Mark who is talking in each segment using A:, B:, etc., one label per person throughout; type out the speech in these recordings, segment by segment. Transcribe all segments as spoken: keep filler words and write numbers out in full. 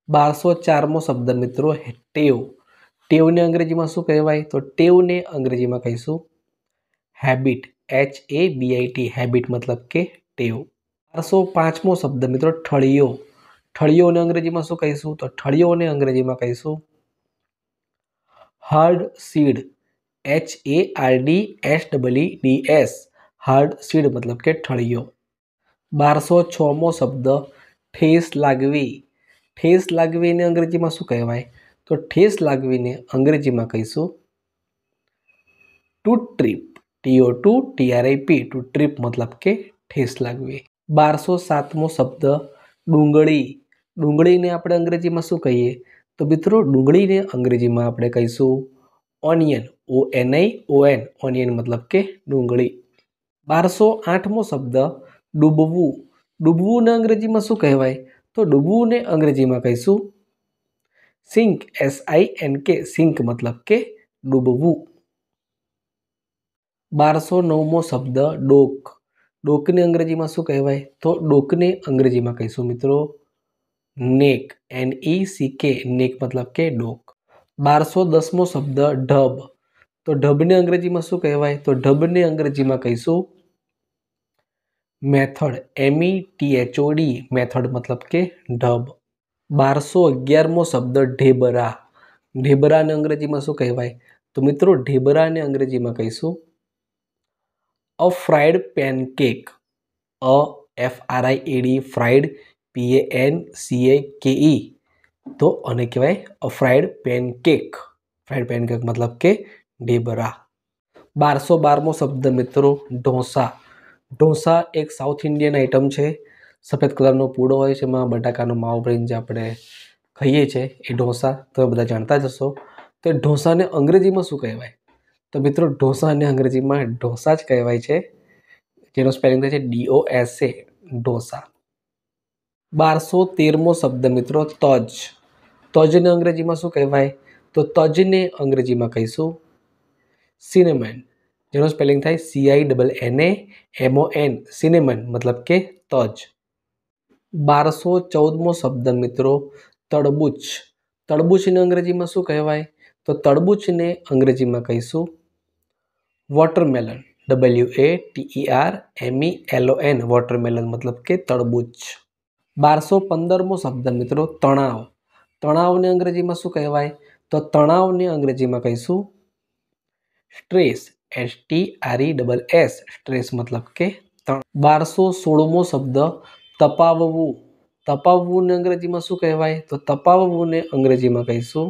A: बारसो चारमो शब्द मित्रों टेव। टेव ने अंग्रेजी में शू कहवाय? तो टेव ने अंग्रेजी में कहीशू habit. H A B I T habit मतलब के टेव। बारसो पांचमो शब्द मित्रों ठळियो। ठळियो ने अंग्रेजी में शू कहीशू? तो ठळियो ने अंग्रेजी में कहीशू hard seed. H A R D S double D S hard seed मतलब के ठळियो। बारसो छमो शब्द ठेस लागवी। ठेस लागवी ने अंग्रेजी में शू कहवाय? तो ठेस लागवी ने अंग्रेजी में कहीशू to trip. T O to T R I P to trip मतलब के ठेस लागवी। बारसो सातमो शब्द डूंगળી। डूंगળી ने આપણે अंग्रेजी में शू कहीए? तो मित्रों डूंगળી ने अंग्रेजी में આપણે कहीशू onion. O N I O N onion मतलब के डूंगળી। बारसो आठमो शब्द डूबवू। डूबवू ने अंग्रेजी में शू कहवाय? तो डूबवू ने अंग्रेजी में कहीशू sink. S I N K sink मतलब के डूबवू। बारसो नवमो शब्द डोक। डोक ने अंग्रेजी में शू कहवाय? तो डोक ने अंग्रेजी में कहीशू मित्रों नेक। एन ई सी के नेक मतलब के डोक। बारसो दसमो शब्द ढब। तो ढब ने अंग्रेजी में शू कहवाय? तो ढब ने अंग्रेजी में कहीशू method. M E T H O D method मतलब के ढब। बारसो अगियारमो शब्द ढेबरा। ढेबरा ने अंग्रेजी में शू कहवाय? तो मित्रों ढेबरा ने अंग्रेजी में कहीशू a fried pancake. A F R I A D fried P A N C A K E तो आने कहवाय a fried pancake. Fried pancake मतलब के ढेबरा। बारसो बारमो शब्द मित्रों ढोसा। ढोसा एक साउथ इंडियन आइटम है। सफेद कलर नो पूड़ो होय छे, एमां बटाकानो माવો भरीने जे आपणे खाईए छे ए ढोसा तो बधा जानता ज हशो। तो ढोसा ने अंग्रेजी में शू कहेवाय? तो मित्रों ढोसा ने अंग्रेजी में ढोसा ज कहेवाय छे, जेनो स्पेलिंग थाय छे D O S A dosa. बारसो तेरमो शब्द मित्रों तज। तज ने अंग्रेजी में शू कहेवाय? तो तज ने अंग्रेजी में कहीशू सिनेमन, जेनो स्पेलिंग थाय C I double N A M O N cinnamon मतलब के तज। बारसो चौदमो शब्द मित्रों तरबूच। तरबूच ने अंग्रेजी में शू कहेवाय? तो तरबूच ने अंग्रेजी में कहीशू watermelon. W A T E R M E L O N watermelon मतलब के तरबूच। बारसो पंदरमो शब्द मित्रों तणाव। तणाव ने अंग्रेजी में शू कहेवाय? तो तणाव ने अंग्रेजी में कहीशू stress. S T R E double S stress मतलब के तणाव। बारसो सोळमो शब्द तपाववू। तपाववू ने अंग्रेजी में शू कहेवाय? तो तपाववू ने अंग्रेजी में कहीशू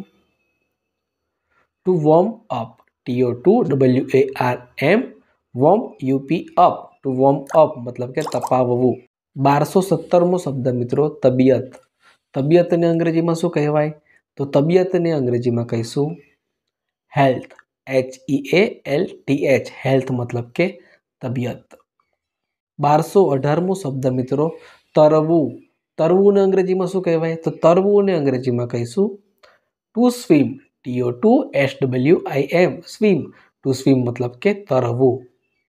A: to warm up. T O to W A R M warm U P up to warm up मतलब के तपाववू। बारसो सत्तरमो शब्द मित्रों तबियत। तबियत ने अंग्रेजी में शू कहेवाय? तो तबियत ने अंग्रेजी में कहीशू health. H E A L T H health मतलब के तबियत। बारसो अठारमो शब्द मित्रों तरवू। तरवू ने अंग्रेजी में शू कहेवाय? तो तरवू ने अंग्रेजी में कहीशू to swim. T O to S W I M swim to swim मतलब के तरवू।